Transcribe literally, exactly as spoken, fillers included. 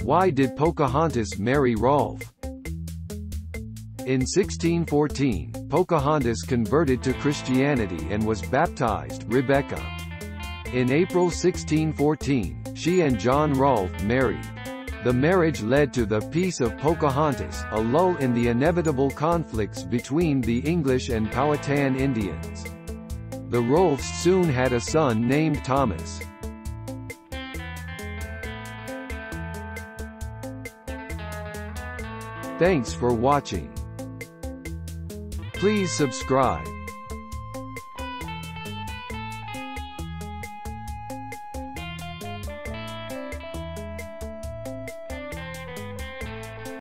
Why did Pocahontas marry Rolfe? In sixteen fourteen, Pocahontas converted to Christianity and was baptized Rebecca. In April sixteen fourteen, she and John Rolfe married. The marriage led to the Peace of Pocahontas, a lull in the inevitable conflicts between the English and Powhatan Indians. The Rolfes soon had a son named Thomas. Thanks for watching. Please subscribe.